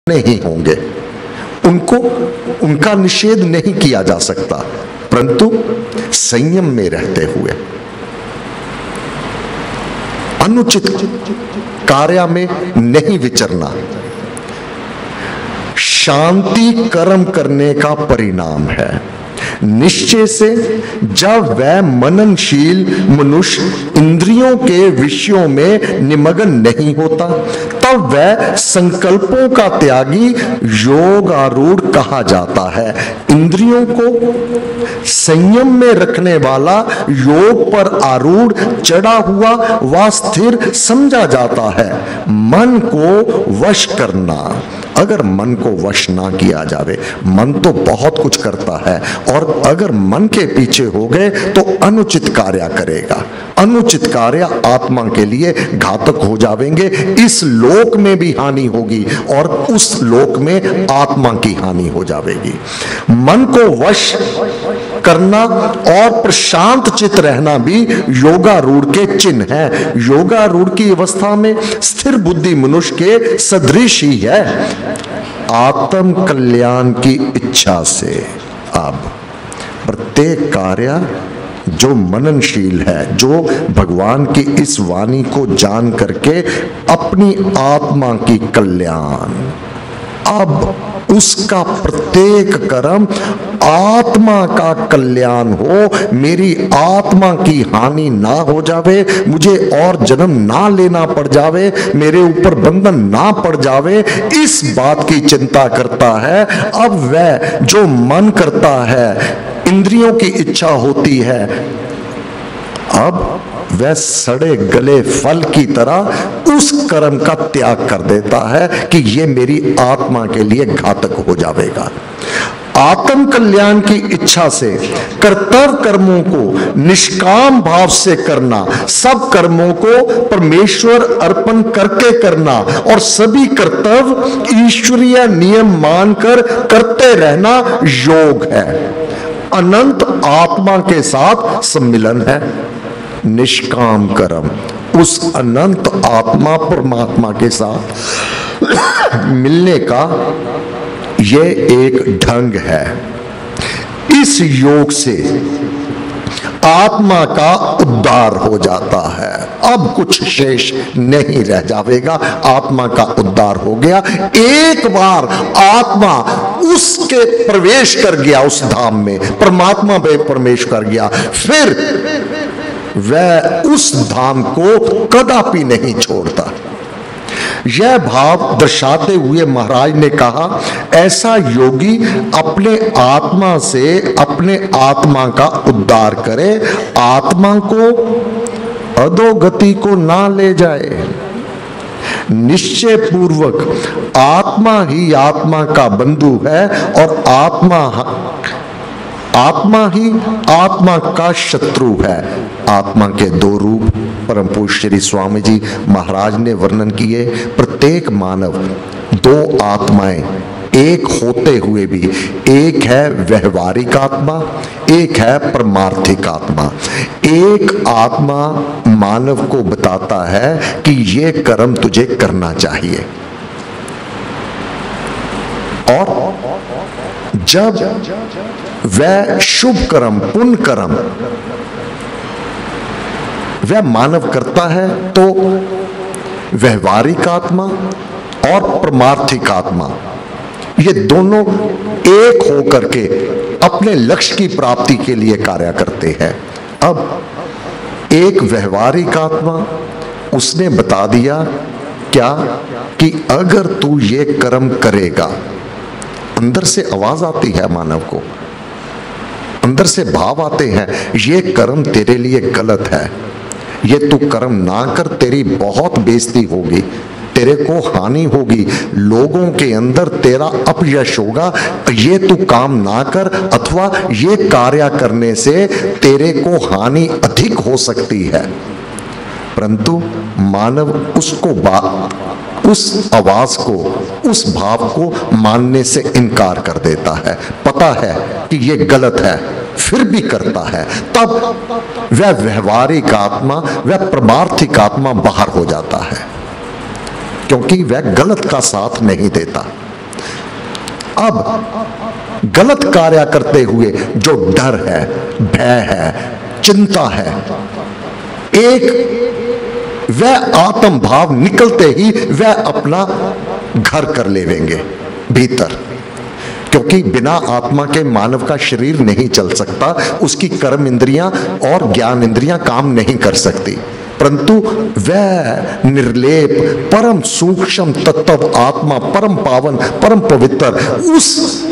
नहीं होंगे, उनको उनका निषेध नहीं किया जा सकता, परंतु संयम में रहते हुए अनुचित कार्य में नहीं विचरना शांति कर्म करने का परिणाम है। निश्चय से जब वह मननशील मनुष्य इंद्रियों के विषयों में निमग्न नहीं होता, तब वह संकल्पों का त्यागी योग आरूढ़ कहा जाता है। इंद्रियों को संयम में रखने वाला योग पर आरूढ़ चढ़ा हुआ व स्थिर समझा जाता है। मन को वश करना, अगर मन को वश ना किया जावे, मन तो बहुत कुछ करता है और अगर मन के पीछे हो गए तो अनुचित कार्य करेगा। अनुचित कार्य आत्मा के लिए घातक हो जावेंगे, इस लोक में भी हानि होगी और उस लोक में आत्मा की हानि हो जाएगी। मन को वश करना और प्रशांत चित्त रहना भी योगारूढ़ के चिन्ह है। योगारूढ़ की अवस्था में स्थिर बुद्धि मनुष्य के सदृश ही है। आत्म कल्याण की इच्छा से अब प्रत्येक कार्य जो मननशील है, जो भगवान की इस वाणी को जान करके अपनी आत्मा की कल्याण, अब उसका प्रत्येक कर्म आत्मा का कल्याण हो, मेरी आत्मा की हानि ना हो जावे, मुझे और जन्म ना लेना पड़ जावे, मेरे ऊपर बंधन ना पड़ जावे, इस बात की चिंता करता है। अब वह जो मन करता है, इंद्रियों की इच्छा होती है, अब वह सड़े गले फल की तरह उस कर्म का त्याग कर देता है कि यह मेरी आत्मा के लिए घातक हो जाएगा। आत्म कल्याण की इच्छा से कर्तव्य कर्मों को निष्काम भाव से करना, सब कर्मों को परमेश्वर अर्पण करके करना और सभी कर्तव्य ईश्वरीय नियम मानकर करते रहना योग है। अनंत आत्मा के साथ सम्मिलन है। निष्काम कर्म उस अनंत आत्मा परमात्मा के साथ मिलने का ये एक ढंग है। इस योग से आत्मा का उद्धार हो जाता है। अब कुछ शेष नहीं रह जाएगा, आत्मा का उद्धार हो गया। एक बार आत्मा उसके प्रवेश कर गया, उस धाम में परमात्मा में प्रवेश कर गया, फिर वह उस धाम को कदापि नहीं छोड़ता। यह भाव दर्शाते हुए महाराज ने कहा, ऐसा योगी अपने आत्मा से अपने आत्मा का उद्धार करे, आत्मा को अधोगति को ना ले जाए। निश्चय पूर्वक आत्मा ही आत्मा का बंधु है और आत्मा ही आत्मा का शत्रु है। आत्मा के दो रूप परम पूज्य श्री स्वामी जी महाराज ने वर्णन किए। प्रत्येक मानव दो आत्माएं एक होते हुए भी, एक है व्यवहारिक आत्मा, एक है परमार्थिक आत्मा। एक आत्मा मानव को बताता है कि ये कर्म तुझे करना चाहिए, और जब वह शुभ कर्म पुण्य कर्म वह मानव करता है तो व्यवहारिक आत्मा और परमार्थिक आत्मा ये दोनों एक होकर के अपने लक्ष्य की प्राप्ति के लिए कार्य करते हैं। अब एक व्यवहारिक आत्मा उसने बता दिया क्या कि अगर तू ये कर्म करेगा, अंदर से आवाज आती है मानव को, अंदर से भाव आते हैं, ये कर्म तेरे लिए गलत है, ये तू कर्म ना कर, तेरी बहुत बेइज्जती होगी, तेरे को हानि होगी, लोगों के अंदर तेरा अपयश होगा, ये तू काम ना कर, अथवा ये कार्य करने से तेरे को हानि अधिक हो सकती है। परंतु मानव उसको उस आवाज को, उस भाव को मानने से इनकार कर देता है। पता है कि ये गलत है, फिर भी करता है। तब वह व्यवहारिक आत्मा, वह परमार्थिक आत्मा बाहर हो जाता है, क्योंकि वह गलत का साथ नहीं देता। अब गलत कार्य करते हुए जो डर है, भय है, चिंता है, एक वह आत्म भाव निकलते ही वह अपना घर कर लेवेंगे भीतर, क्योंकि बिना आत्मा के मानव का शरीर नहीं चल सकता, उसकी कर्म इंद्रियां और ज्ञान इंद्रियां काम नहीं कर सकती, परंतु वह निर्लेप परम सूक्ष्म तत्व आत्मा, परम पावन, परम पवित्र, उस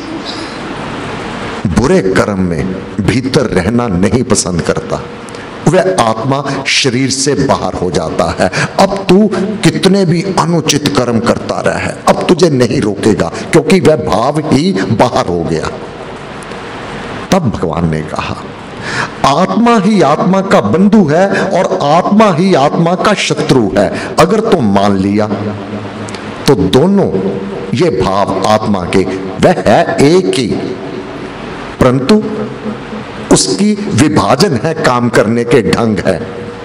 बुरे कर्म में भीतर रहना नहीं पसंद करता। वह आत्मा शरीर से बाहर हो जाता है। अब तू कितने भी अनुचित कर्म करता रहे, अब तुझे नहीं रोकेगा, क्योंकि वह भाव ही बाहर हो गया। तब भगवान ने कहा, आत्मा ही आत्मा का बंधु है और आत्मा ही आत्मा का शत्रु है। अगर तो मान लिया तो दोनों ये भाव आत्मा के वह है एक ही, परंतु उसकी विभाजन है, काम करने के ढंग है।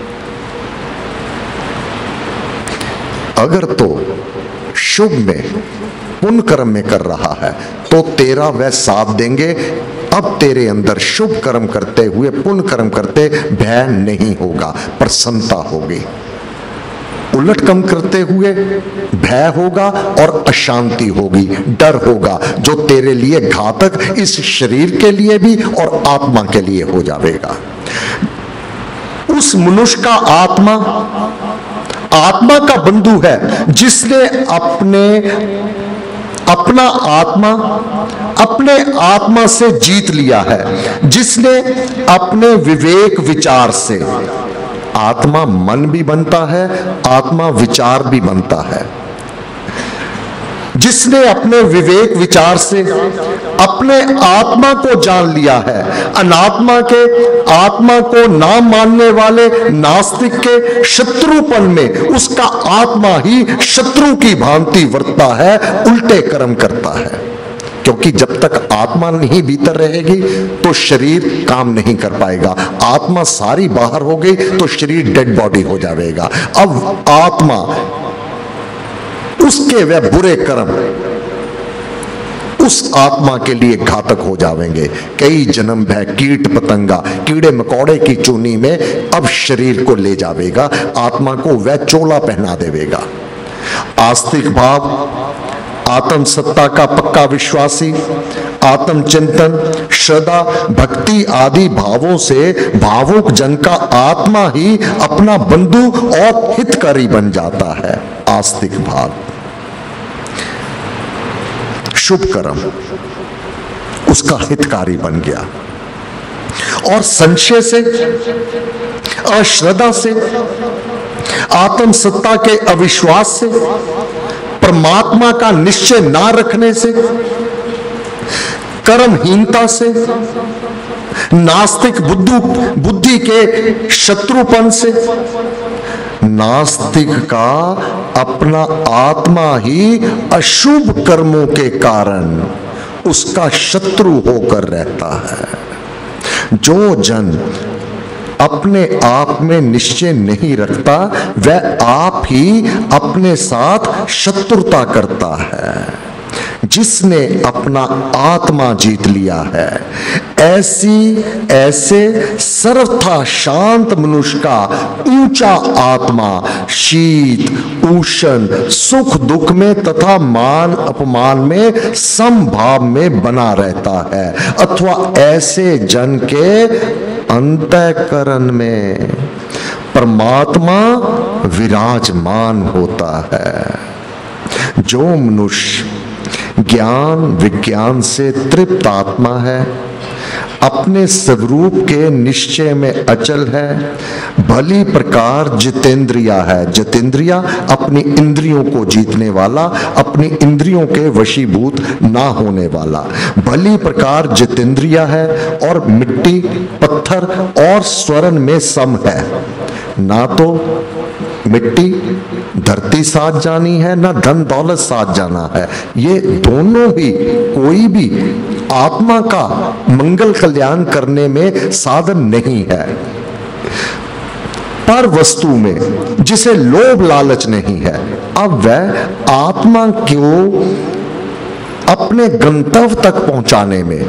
अगर तो शुभ में पुण्य कर्म में कर रहा है तो तेरा वह साथ देंगे। अब तेरे अंदर शुभ कर्म करते हुए, पुण्य कर्म करते भय नहीं होगा, प्रसन्नता होगी। उलट कर्म करते हुए भय होगा और अशांति होगी, डर होगा, जो तेरे लिए घातक इस शरीर के लिए भी और आत्मा के लिए हो जाएगा। उस मनुष्य का आत्मा आत्मा का बंधु है, जिसने अपना आत्मा अपने आत्मा से जीत लिया है, जिसने अपने विवेक विचार से, आत्मा मन भी बनता है, आत्मा विचार भी बनता है, जिसने अपने विवेक विचार से अपने आत्मा को जान लिया है। अनात्मा के, आत्मा को ना मानने वाले नास्तिक के शत्रुपन में उसका आत्मा ही शत्रु की भांति वर्तता है, उल्टे कर्म करता है। क्योंकि जब तक आत्मा नहीं भीतर रहेगी तो शरीर काम नहीं कर पाएगा। आत्मा सारी बाहर हो गई तो शरीर डेड बॉडी हो जाएगा। अब आत्मा, उसके वह बुरे कर्म उस आत्मा के लिए घातक हो जाएंगे। कई जन्म भय कीट पतंगा, कीड़े मकोड़े की चूनी में अब शरीर को ले जावेगा, आत्मा को वह चोला पहना देवेगा। आस्तिक भाव, आत्म सत्ता का पक्का विश्वासी, आत्म चिंतन, श्रद्धा, भक्ति आदि भावों से भावुक जन का आत्मा ही अपना बंधु और हितकारी बन जाता है। आस्तिक भाव, शुभ कर्म उसका हितकारी बन गया, और संशय से, अश्रद्धा से, आत्म सत्ता के अविश्वास से, परमात्मा का निश्चय ना रखने से, कर्महीनता से, नास्तिक बुद्धि के शत्रुपन से, नास्तिक का अपना आत्मा ही अशुभ कर्मों के कारण उसका शत्रु होकर रहता है। जो जन अपने आप में निश्चय नहीं रखता वह आप ही अपने साथ शत्रुता करता है। जिसने अपना आत्मा जीत लिया है, ऐसे सर्वथा शांत मनुष्य का ऊंचा आत्मा शीत उष्ण सुख दुख में तथा मान अपमान में समभाव में बना रहता है, अथवा ऐसे जन के अंतःकरण में परमात्मा विराजमान होता है। जो मनुष्य ज्ञान विज्ञान से तृप्त आत्मा है, अपने स्वरूप के निश्चय में अचल है, भली प्रकार जितेंद्रिया है। जितेंद्रिया अपनी इंद्रियों को जीतने वाला, अपनी इंद्रियों के वशीभूत ना होने वाला, भली प्रकार जितेंद्रिया है और मिट्टी पत्थर और स्वर्ण में सम है। ना तो मिट्टी धरती साथ जानी है, ना धन दौलत साथ जाना है। ये दोनों ही कोई भी आत्मा का मंगल कल्याण करने में साधन नहीं है। पर वस्तु में जिसे लोभ लालच नहीं है, अब वह आत्मा को अपने अपने गंतव्य तक पहुंचाने में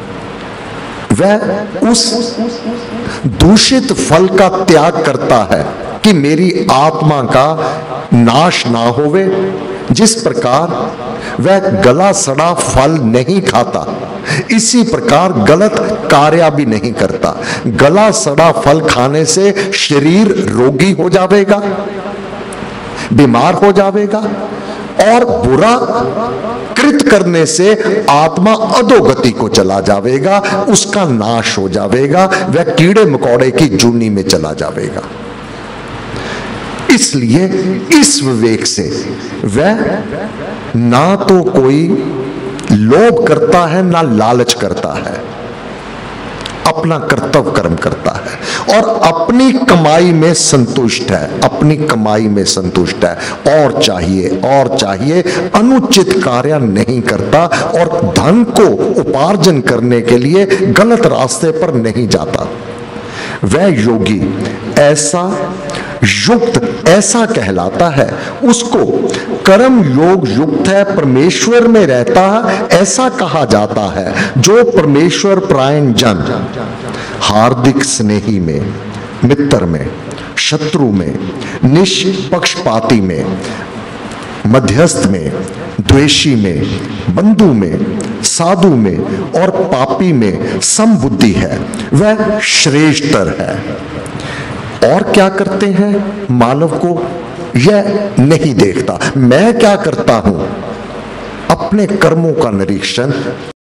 वह उस दूषित फल का त्याग करता है कि मेरी आत्मा का नाश ना होवे। जिस प्रकार वह गला सड़ा फल नहीं खाता, इसी प्रकार गलत कार्य भी नहीं करता। गला सड़ा फल खाने से शरीर रोगी हो जाएगा, बीमार हो जाएगा, और बुरा कृत करने से आत्मा अधोगति को चला जाएगा, उसका नाश हो जाएगा, वह कीड़े मकोड़े की जूनी में चला जाएगा। इसलिए इस विवेक से वह ना तो कोई लोभ करता है ना लालच करता है, अपना कर्तव्य कर्म करता है और अपनी कमाई में संतुष्ट है, अपनी कमाई में संतुष्ट है। और चाहिए अनुचित कार्य नहीं करता और धन को उपार्जन करने के लिए गलत रास्ते पर नहीं जाता। वह योगी ऐसा युक्त ऐसा कहलाता है, उसको कर्म योग युक्त है, परमेश्वर में रहता है ऐसा कहा जाता है। जो परमेश्वर परायण जन हार्दिक स्नेही में, मित्र में, शत्रु में, निष्पक्षपाती में, मध्यस्थ में, द्वेषी में, बंधु में, साधु में और पापी में समबुद्धि है, वह श्रेष्ठतर है। और क्या करते हैं मानव को यह नहीं देखता। मैं क्या करता हूं, अपने कर्मों का निरीक्षण